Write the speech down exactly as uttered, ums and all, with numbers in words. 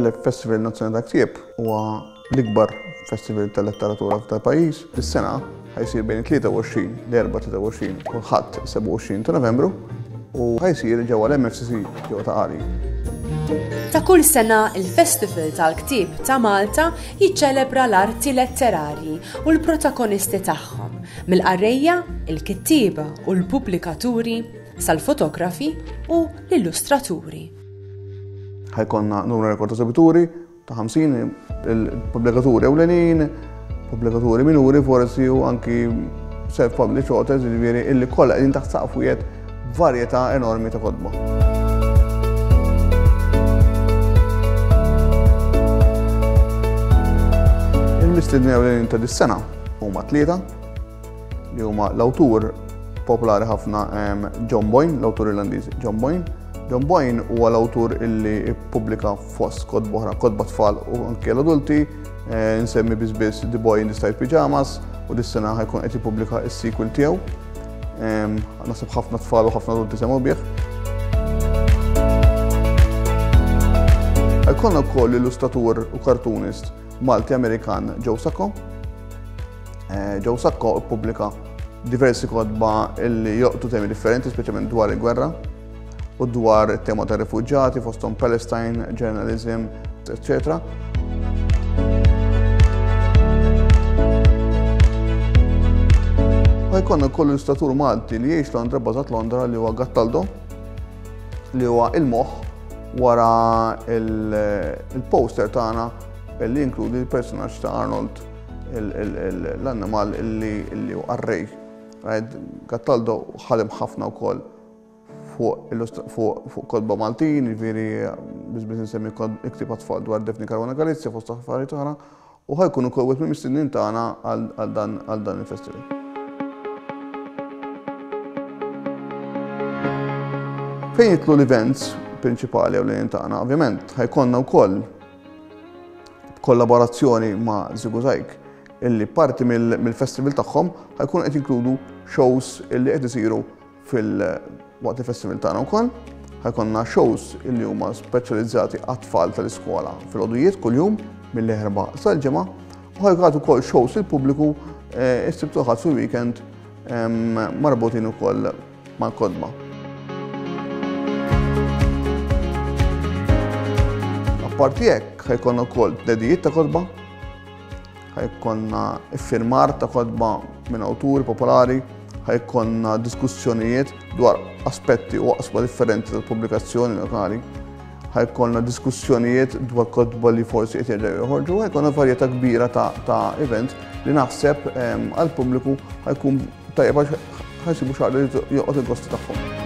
il-Festival Nazzjonali ta' Ktieb huwa l-ikbar festival tal-letteratura tal-pajjiż. Is-sena ħajsir bejn tlieta u għoxrin l-erba' tlieta u għoxrin u l-ħadd seba' u għoxrin ta' Novembru u ħajsir ġewwa l-M F C C ġewwa ta' Qari. Ta' kull sena il-Festival tal-Ktieb ta' Malta jiċċelebra l-arti letterarji u l-protagonisti tagħhom, mill-qarrejja, il-kittieba u l-pubblikaturi sal-fotografi u l-illustraturi. Ħajkonna numru rekord ta' sabituri ta' ħamsin il-pubblikaturi ewlenin, pubblikaturi minuri forsi u anki self-published authors jiġifieri illi kollha qegħdin taħt saqfijiet varjetà enormi ta' kotba. Il-mistednin ewlenin ta' dis-sena huma tlieta li huma l-awtur popolari ħafna John Boyne, l-awtur Irlandiż John Boyne. John Boyne huwa l-awtur illi ippubblika fost kotba oħra, kotba tfal u anke l-adulti, nsemmi biss The Boy in the Striped Pyjamas u dis-sena ħajkun qed jippubblika s-sequel tiegħu. Naħseb ħafna tfal u ħafna adulti semgħu bih. Ħajkonna wkoll illustratur u cartoonist Malti Amerikan Joe Sacco. Joe Sacco ippubblika diversi kotba illi joqtu temi differenti, speċjalment dwar il-gwerra u dwar it-tema ta' rifuġġati fosthom Palestine, journalism, et cetera. Ħajkonna wkoll illustratur Malti li jgħix Londra, bbażat Londra, li huwa Gattaldo, li huwa il-moħħ wara il-poster tagħna li jinkludi l-personaġġ ta' Arnold, l-annimal illi huwa arrej. Gattaldo ħadem ħafna wkoll fuq kotba Maltin, jiġifieri biss insemmi iktieb tfal dwar Daphne Caruana Galizia fost affarijiet oħra u ħajkun ukoll wieħed mill-mistednin tagħna għal dan il-festival. Fejn jitlu l-events prinċipali ewlenin tagħna, ovvjament ħajkonna wkoll kollaborazzjoni ma' Ziguzajk illi parti mill-festival tagħhom ħajkun qed jinkludu shows illi qed isiru fil-waqt il-festival tagħna wkoll. Ħajkonna shows illi huma speċjalizzati għat-tfal tal-iskola fil-għodujiet kuljum mill-eħrba sal-ġimgħa u ħajkun ukoll shows il-pubbliku issibtu ħadd fil-weekend marbutin ukoll mal-kotba. Apparti hekk ħajkonna wkoll tnedijiet ta' kotba, ħajkonna iffirmar ta' kotba minn awturi popolari, ħajkonna diskussjonijiet dwar aspetti u oqsma differenti tal-pubblikazzjoni lokali, ħajkonna diskussjonijiet dwar kotba li forsi qed jerġgħu joħorġu, ħajkonna varjetà kbira ta' event li naħseb għall-pubbliku ħajkun tajjeb għax ħajsibu xi ħaġa li joqgħod il-gost tagħhom.